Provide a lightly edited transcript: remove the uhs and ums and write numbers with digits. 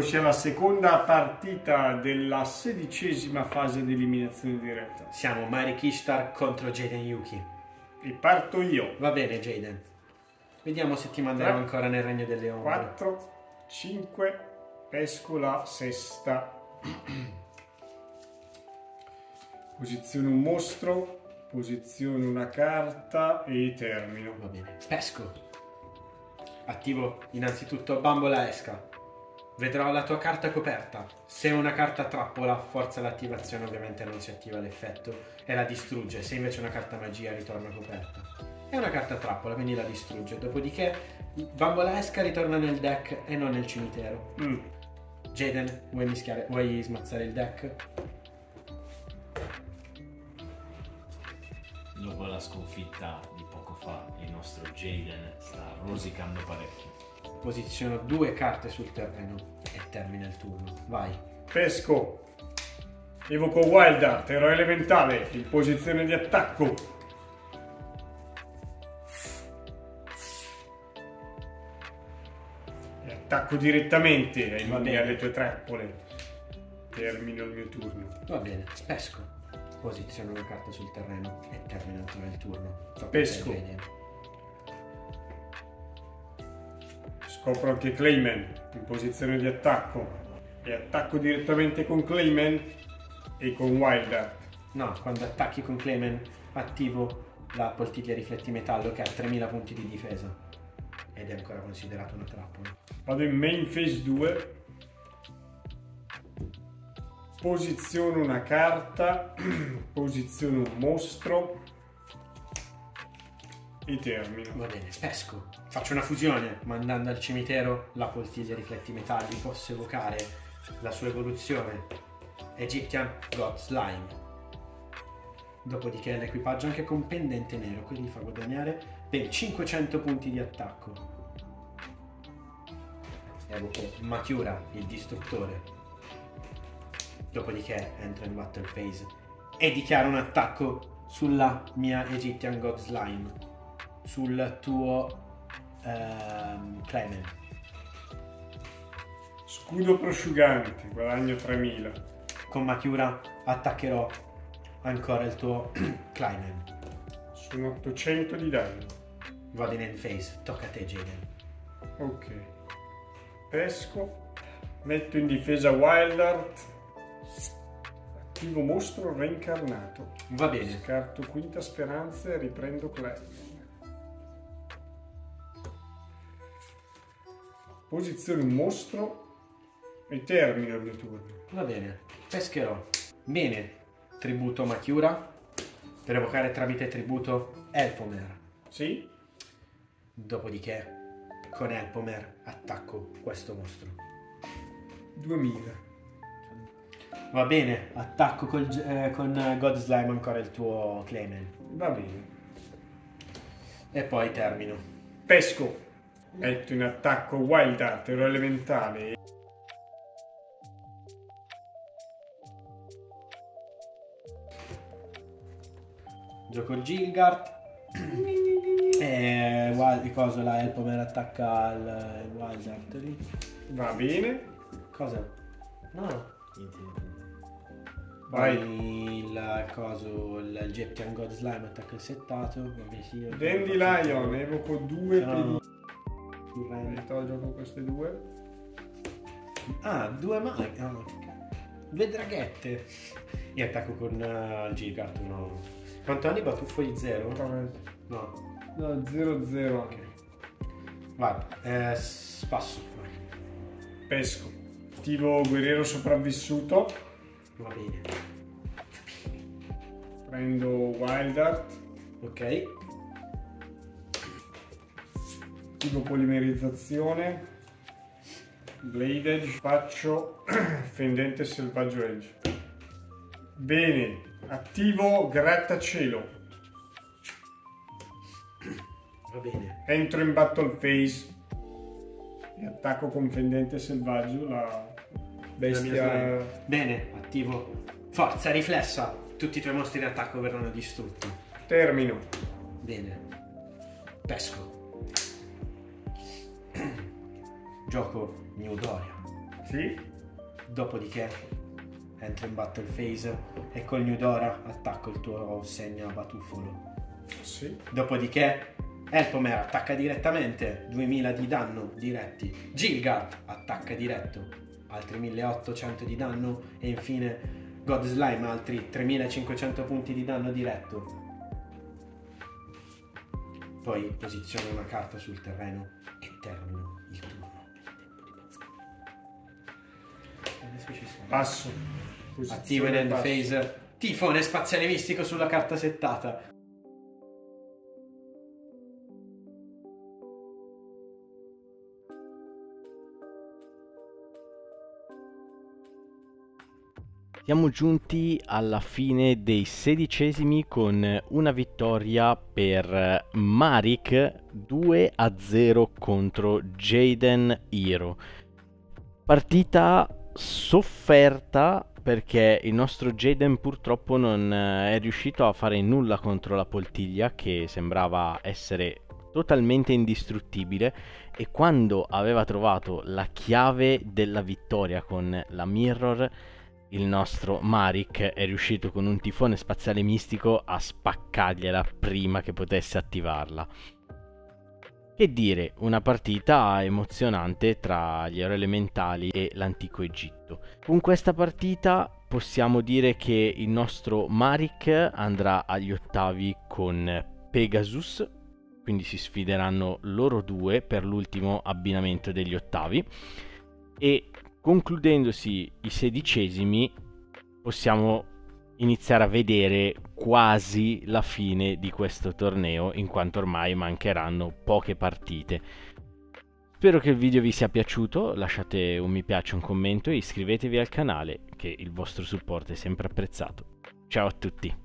sia la seconda partita della 16ª fase di eliminazione diretta. Siamo Mari Kishtar contro Jaden Yuki. E parto io. Va bene, Jaden. Vediamo se ti manderò ancora nel Regno delle Ombre. 4, 5, pesco la sesta. Posiziono un mostro, posiziono una carta e termino. Va bene. Pesco. Attivo innanzitutto Bambola Esca. Vedrò la tua carta coperta. Se è una carta trappola, forza l'attivazione, ovviamente non si attiva l'effetto e la distrugge. Se invece è una carta magia, ritorna coperta. È una carta trappola, quindi la distrugge. Dopodiché Bambola Esca ritorna nel deck e non nel cimitero. Jaden, vuoi smazzare il deck? Dopo la sconfitta di poco fa, il nostro Jaden sta rosicando parecchio. Posiziono 2 carte sul terreno e termina il turno. Vai. Pesco. Evoco Wild Art, eroe elementale, in posizione di attacco. E attacco direttamente ai mani alle tue trappole. Termino il mio turno. Va bene. Pesco. Posiziono una carta sul terreno e termina ancora il turno. Pesco. Scopro anche Clayman in posizione di attacco e attacco direttamente con Clayman e con Wild Art. No, quando attacchi con Clayman attivo la poltiglia rifletti metallo che ha 3000 punti di difesa ed è ancora considerato una trappola. Vado in main phase 2, posiziono una carta, posiziono un mostro e termino. Va bene, pesco. Faccio una fusione, mandando al cimitero la poltiglia rifletti metalli. Posso evocare la sua evoluzione, Egyptian God Slime. Dopodiché l'equipaggio anche con pendente nero, quindi fa guadagnare ben 500 punti di attacco. Evoco Matura, il distruttore. Dopodiché entro in battle phase e dichiaro un attacco sulla mia Egyptian God Slime. Sul tuo Clayman. Scudo prosciugante, guadagno 3000. Con Machiura attaccherò ancora il tuo Clayman. Sono 800 di danno. Vado in end phase, tocca a te, Jaden. Ok. Pesco, metto in difesa Wild Art, attivo mostro reincarnato. Va bene. Scarto quinta speranza e riprendo Clayman. Posiziono un mostro e termino il mio turno. Va bene, pescherò. Bene, tributo Machiura per evocare tramite tributo Elpomer. Sì? Dopodiché con Elpomer attacco questo mostro. 2000. Va bene, attacco con God Slime ancora il tuo Clayman. Va bene. E poi termino. Pesco. Metto in attacco Wild Art, eroe elementale. Gioco il Gilgard. E cosa la Elpomer attacca al Wild Art lì. Va bene. Cosa? No. Niente. Vai. Il coso, il Egyptian God Slime attacca il settato. Vabbè, sì, Dandelion, evoco 2 no. pedine. Gioco queste 2. Ah, 2 maghi. Oh. 2 draghette. Io attacco con il Gilgard uno. Quanto anni batuffo di 0? No. No, 0-0. Ok. Vai. Spasso. Pesco. Attivo guerriero sopravvissuto. Va bene. Prendo Wild Art. Ok. Attivo polimerizzazione. Blade Edge. Faccio fendente selvaggio Edge. Bene. Attivo grattacielo. Va bene. Entro in battle phase e attacco con fendente selvaggio la bestia. Bene, attivo. Forza riflessa. Tutti i tuoi mostri in attacco verranno distrutti. Termino. Bene. Pesco. Gioco New Doria. Sì. Dopodiché entro in battle phase e col New Dora attacco il tuo segno a batuffolo. Sì. Dopodiché Elpomer attacca direttamente, 2000 di danno diretti. Gilgard attacca diretto, altri 1800 di danno. E infine God Slime altri 3500 punti di danno diretto. Poi posiziono una carta sul terreno e termino il turno. Adesso ci sono. Passo. Attivo in end Passo. phase tifone spaziale mistico sulla carta settata. Siamo giunti alla fine dei 16esimi con una vittoria per Marik 2-0 contro Jaden Hero. Partita sofferta perché il nostro Jaden purtroppo non è riuscito a fare nulla contro la poltiglia, che sembrava essere totalmente indistruttibile, e quando aveva trovato la chiave della vittoria con la Mirror, il nostro Marik è riuscito con un tifone spaziale mistico a spaccargliela prima che potesse attivarla. Che dire, una partita emozionante tra gli eroi elementali e l'antico Egitto. Con questa partita possiamo dire che il nostro Marik andrà agli ottavi con Pegasus, quindi si sfideranno loro due per l'ultimo abbinamento degli ottavi, e concludendosi i 16esimi possiamo iniziare a vedere quasi la fine di questo torneo, in quanto ormai mancheranno poche partite. Spero che il video vi sia piaciuto, lasciate un mi piace, un commento e iscrivetevi al canale, che il vostro supporto è sempre apprezzato. Ciao a tutti!